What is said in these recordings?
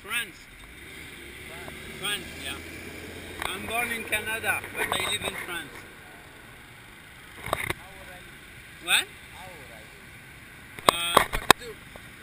France. France, yeah. I'm born in Canada, but I live in France. How old are you? What? How old are you? 42.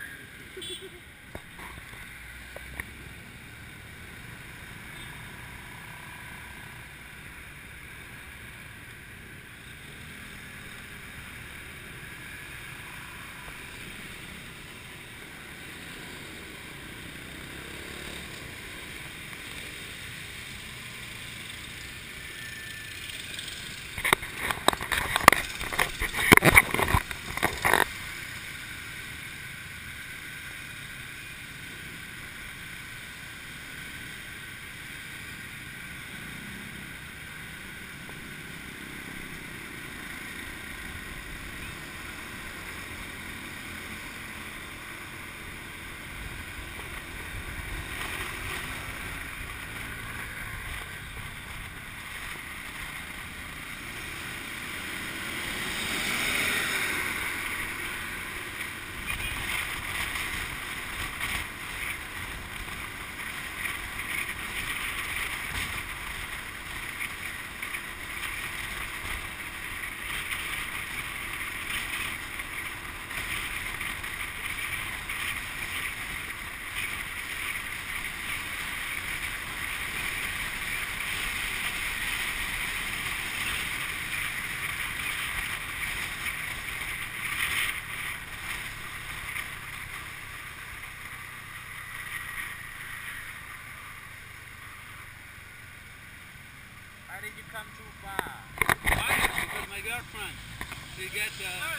How did you come too far? Why? Because my girlfriend, she get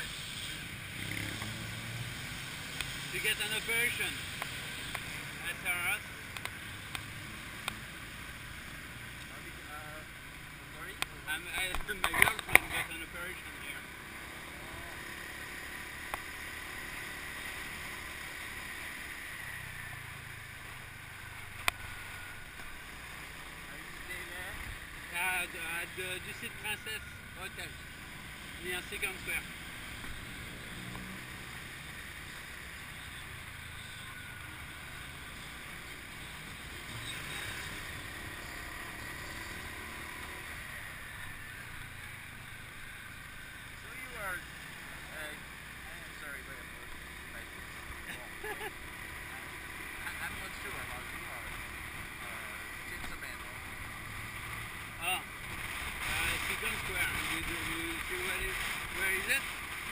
an operation. SRS. How did you, sorry? My girlfriend got an operation here. Are you stay there? At the Dusit Princess Hotel, near Second Square. So you are, I'm sorry, but like, wrong. I'm not sure about you are, gentleman or, Ah, Second Square. You see where is it?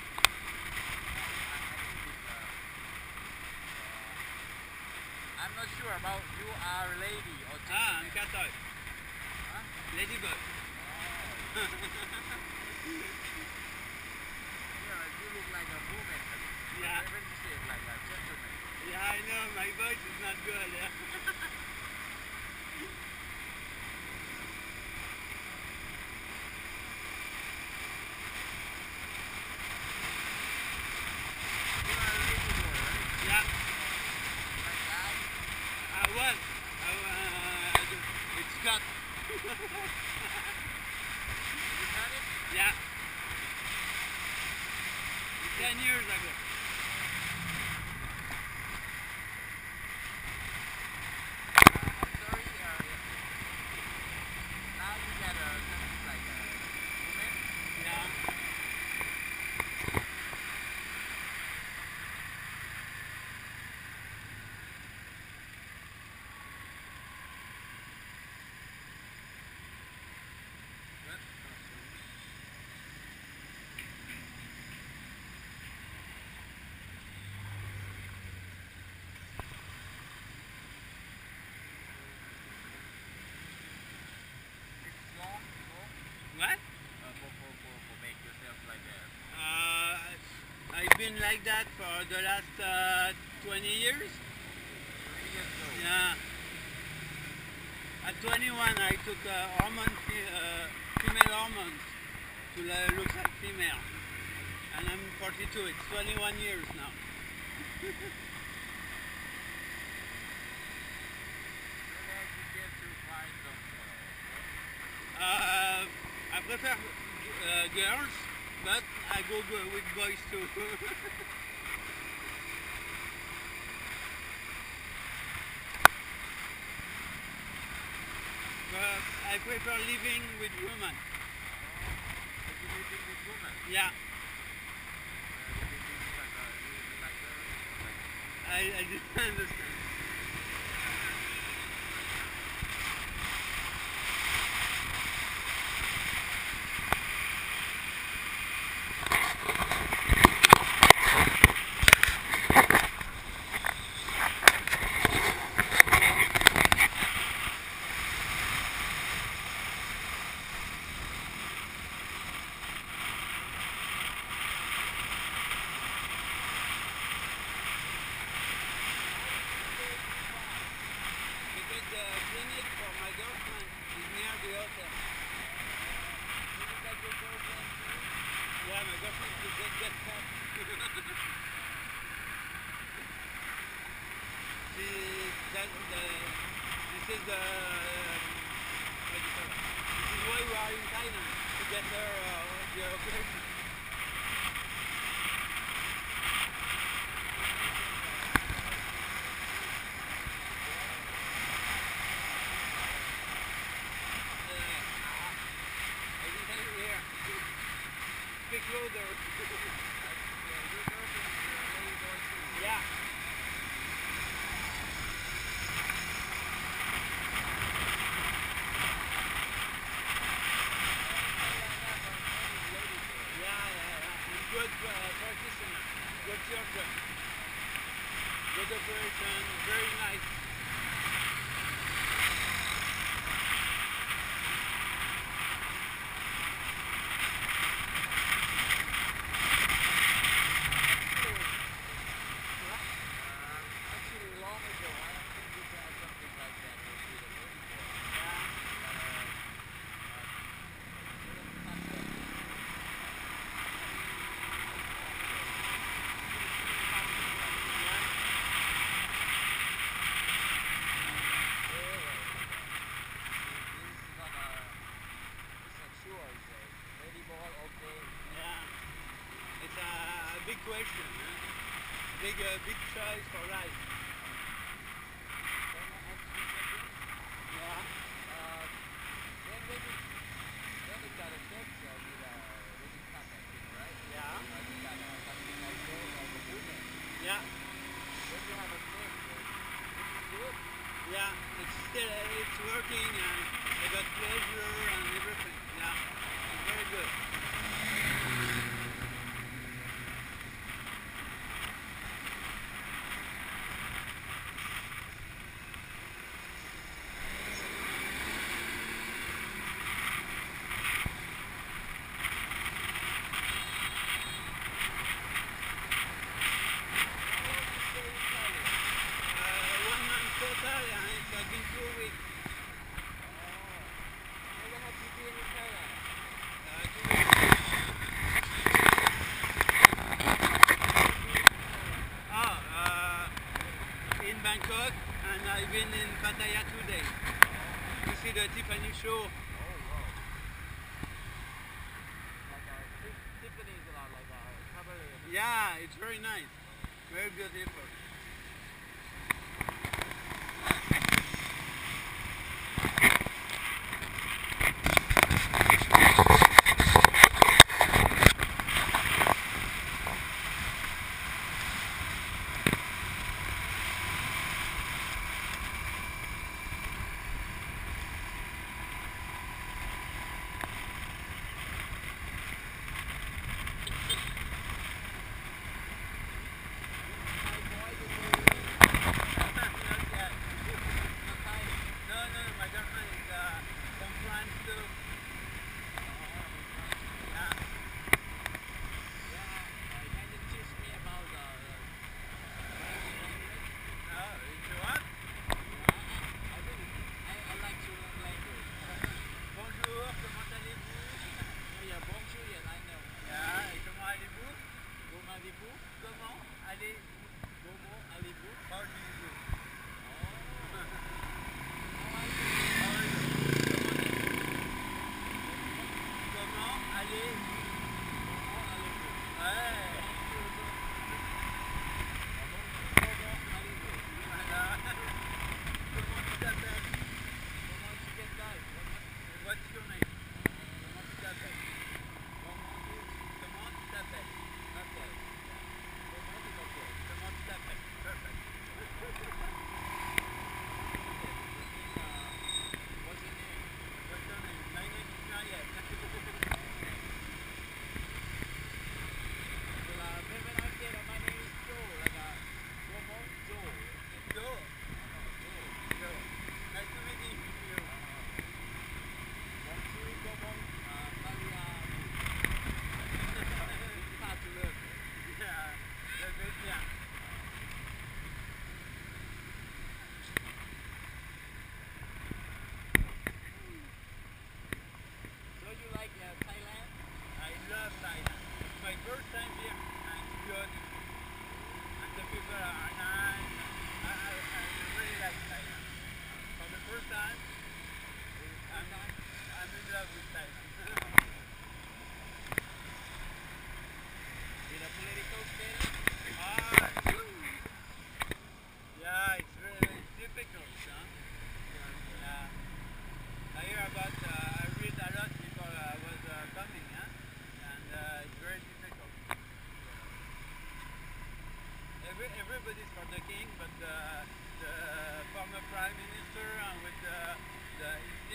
I'm not sure about you are a lady or gentleman. Ah, I'm Catholic. Huh? Ladybug. Oh. Yeah, you look like a woman. Yeah. When you say it like a gentleman. Yeah, I know, my voice is not good. You are a lady boy, right? Yeah, Like that? I was. It's cut. You got it? Yeah. 10 years ago. I'm sorry, now you got something like a woman? Yeah. What? It's long, What? for make yourself like that. I've been like that for the last 20 years. 20 years ago. Yeah. At 21, I took female hormones to look like female. And I'm 42. It's 21 years now. So that you get to find some I prefer girls, but I go with boys too. but I prefer living with women. If you live with women, Yeah, would it be because you like her? Like, I didn't understand. Because the clinic for my girlfriend is near the hotel. you like your girlfriend too? Yeah, my girlfriend could get fat. This is the what do you call it? This is why we are in Thailand to get her the operation. I didn't hear. Speak louder. Your girlfriend is a lady boy too. Yeah. And good practitioner, good surgeon, good operation, very nice. Actually, long ago, I don't think we had something like that with a lady boy. It's a big question, huh? Big choice for life. Yeah. When it got a sex with the contact thing, right? Yeah. You got something also of a woman. Yeah. When you have a sex, this is good. Yeah. It's working and I got pleasure and everything. Yeah. It's very good. In Bangkok, and I've been in Pattaya 2 days to see the Tiffany show. Oh, wow. Tiffany is like a cabaret. Yeah, it's very nice, very beautiful.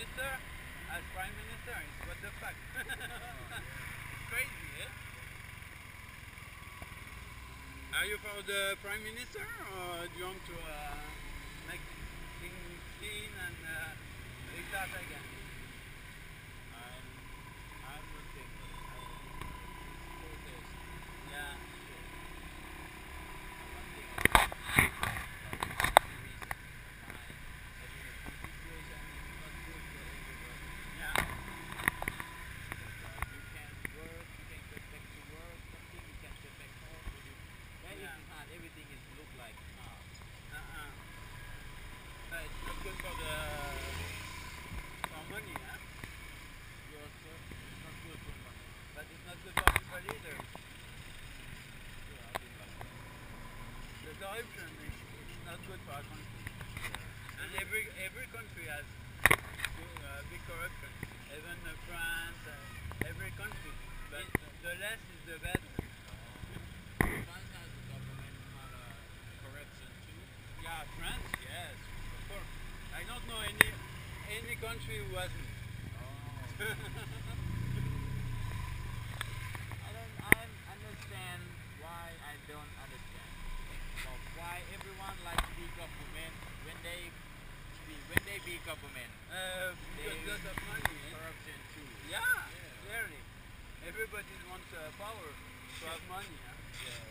minister as prime minister. It's what the fuck? It's crazy, eh? Are you for the prime minister, or do you want to make things clean and restart again? I'm looking protest. Yeah. One thing I reason why having a good situation is not good for everybody. Yeah. Because you can work, you can get back to work, something you can get back home. That Yeah. is hard. Everything is look like hard. It's not good for money, huh? Yes, sir. It's not good for money. But it's not good for people either. Yeah, I think like that. The corruption is not good for a country. Yeah. And every country has big corruption. Even France, every country. But the less is the better. France has a government kind of corruption too. Yeah, France, yes, of course. I don't know any country who hasn't. Oh. I don't understand why I don't understand. Well, why everyone likes to be government when they be government. Because of money. Corruption too. Yeah, clearly. Everybody wants power to have money. Huh? Yes.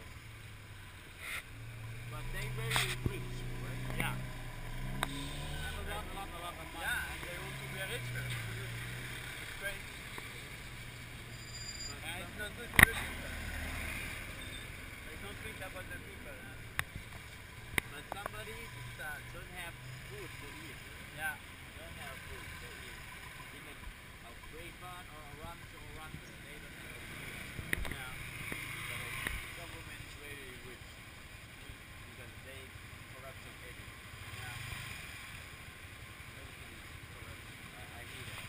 But they very rich, right? Yeah. Have a lot of money. Yeah, and they want to be richer. It's crazy. But It's not good to the people. They don't think about the people. Huh? but somebody don't have food to eat. Yeah. Don't have food to eat. In a breakfast or a lunch they don't have food. Yeah. So government is very rich because they corruption everything. Yeah. Everything is corruption. I hear that.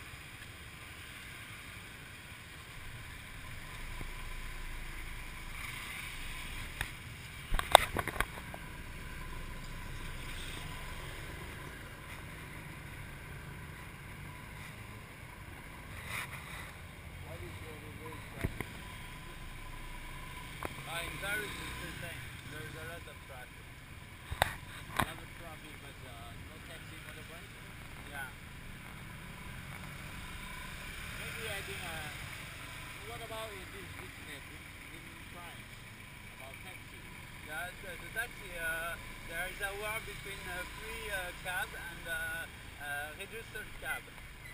What is your reward from? In Paris it's the same. There's a lot of traffic. A lot of traffic, but no taxi, motorbike. Yeah. Maybe I think. What about in this business in France about taxi? Yeah, the taxi, there is a war between free cab and registered cab.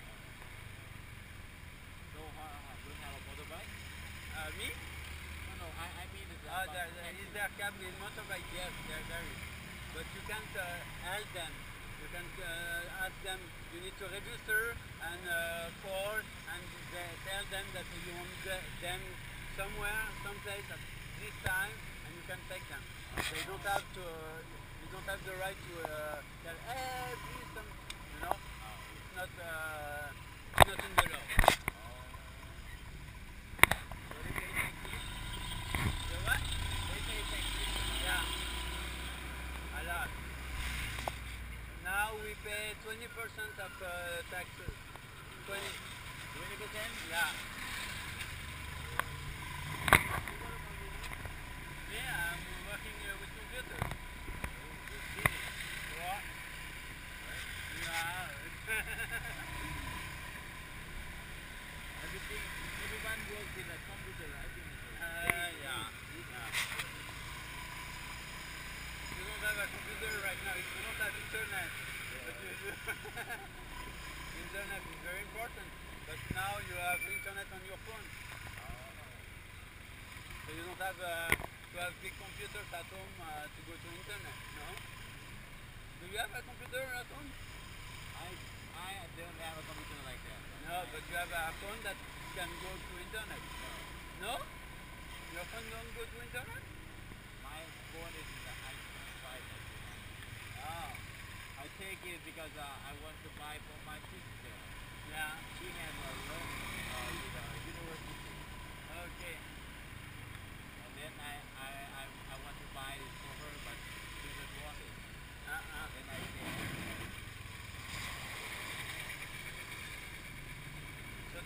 So don't have a motorbike? Me? No, I mean it's about Is there cab in motorbike? Yes, there is. But you can't help them. You can ask them, you need to register and call and tell them that you want them somewhere, someplace at this time, and you can take them. They don't have to, you don't have the right to tell, hey, please come, you know? It's not in the law. So they pay taxi? The what? They pay taxi? Yeah. A lot. Now we pay 20% of taxes. 20%? 20%? Yeah. Yeah, I'm working with computer. What? Yeah. Everyone works with a computer, I think. Yeah. You don't have a computer right now. You don't have internet. But you do. Internet is very important. But now you have internet on your phone. So you don't have to have big computers at home to go to internet, no? Do you have a computer at home? I don't have a computer like that. No, but you have a phone that can go to internet. No? Your phone don't go to internet? My phone is in the iPhone 5 actually. Ah, I take it because I want to buy for my sister. yeah. She has a loan with a university. Okay. And then I want to buy it for her, but she doesn't want it. Then I say,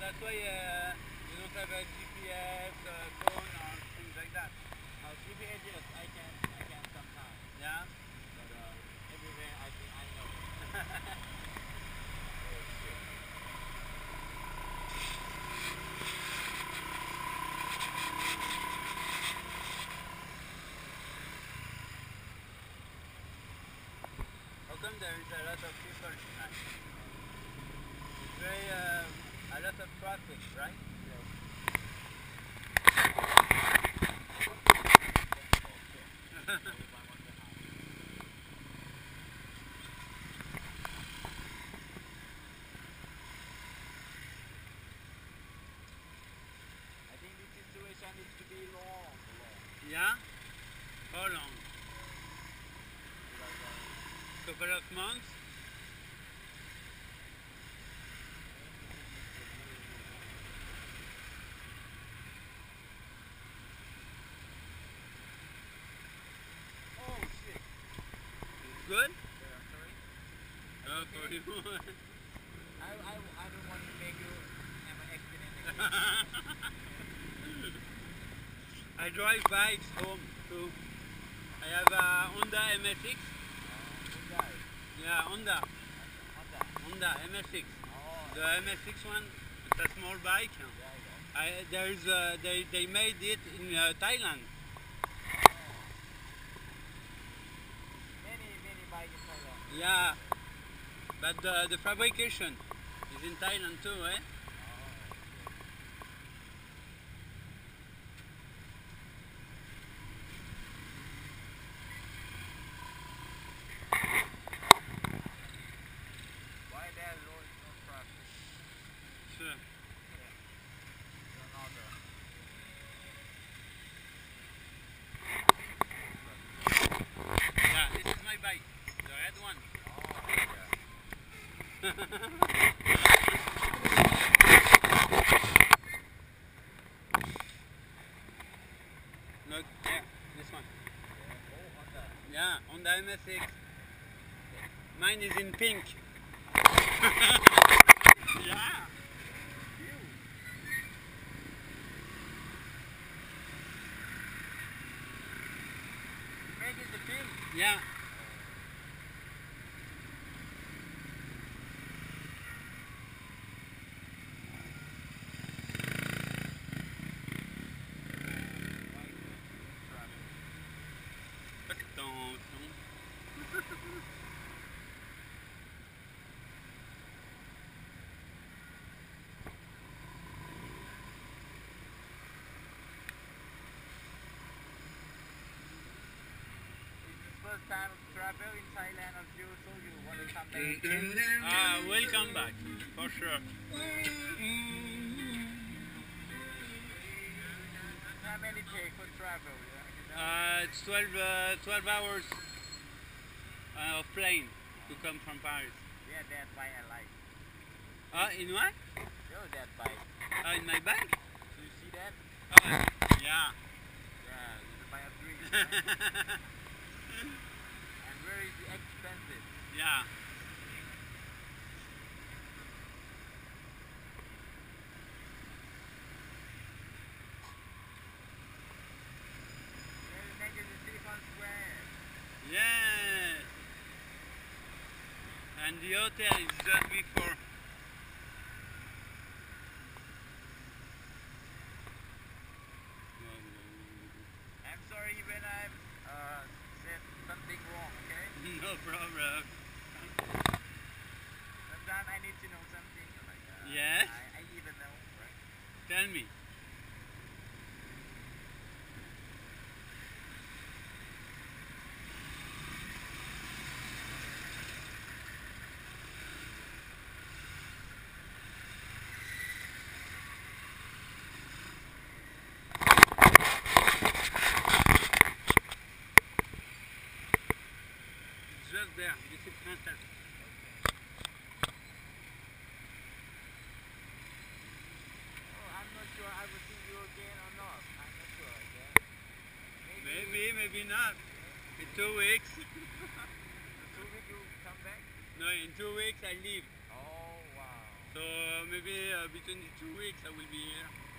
that's why you don't have a GPS, phone, or things like that. GPS, yes, I can sometimes. Yeah? But everywhere I think I know. Oh shit. How come there is a lot of people tonight? It's very, a lot of traffic, right? Yes. Everyone wants to have. I think this situation needs to be long. Yeah? How long? Because, Couple of months? oh shit. Good? Yeah, sorry. Oh, for you. I don't want to make you have an accident again. I drive bikes home too. I have a Honda MSX. Hyundai. Yeah, Honda. Honda. Honda MSX. Oh, The MSX one, it's a small bike. yeah, They made it in Thailand. Many bike in Thailand. Yeah, but the fabrication is in Thailand too, eh? Why there no traffic? Sure. Yeah, this is my bike, the red one. Look, yeah, this one. Yeah, Honda MSX. Mine is in pink. Yeah. Make it the pin. Yeah. First time travel in Thailand of you, so you want to come back again? We'll come back, for sure. How many take for travel? Yeah, It's 12 hours of plane to come from Paris. yeah, that bike I like. In what? Yo, that bike. In my bag? Do you see that? Yeah. Yeah, it's a bike of dreams. And very expensive. Yeah. Maybe make it the Silicon Square. Yes. And the hotel is just before. I'm sorry when I've said something wrong, okay? No problem. Sometimes I need to know something. Like, Yes? I even know, right? Tell me. Just there, this is Princess. Oh, I'm not sure I will see you again or not. I'm not sure, yeah? Maybe not. In 2 weeks. In 2 weeks you come back? No, in 2 weeks I leave. Oh, wow. So maybe between the 2 weeks I will be here.